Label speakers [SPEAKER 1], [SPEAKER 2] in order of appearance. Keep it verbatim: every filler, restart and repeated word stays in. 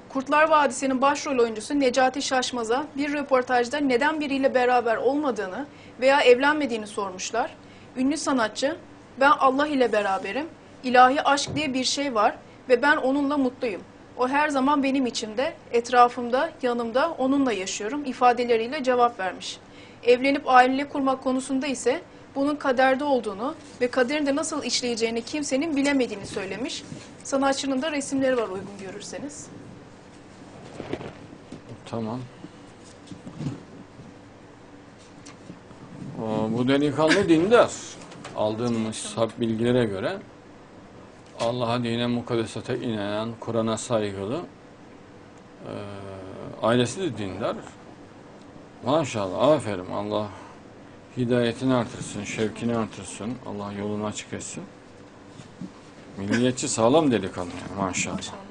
[SPEAKER 1] Kurtlar Vadisi'nin başrol oyuncusu Necati Şaşmaz'a bir röportajda neden biriyle beraber olmadığını veya evlenmediğini sormuşlar. Ünlü sanatçı, "Ben Allah ile beraberim, ilahi aşk diye bir şey var ve ben onunla mutluyum. O her zaman benim içimde, etrafımda, yanımda, onunla yaşıyorum" ifadeleriyle cevap vermiş. Evlenip aile kurmak konusunda ise bunun kaderde olduğunu ve kaderin de nasıl işleyeceğini kimsenin bilemediğini söylemiş. Sanatçının da resimleri var uygun görürseniz.
[SPEAKER 2] Tamam. O, bu delikanlı dindar. Aldığımız hak bilgilere göre Allah'a, dine, mukaddesata inanan, Kur'an'a saygılı, e, ailesi de dindar. Maşallah, aferin. Allah hidayetini artırsın, şevkini artırsın. Allah yolunu açık etsin. Milliyetçi, sağlam delikanlı yani, maşallah.
[SPEAKER 1] Maşallah.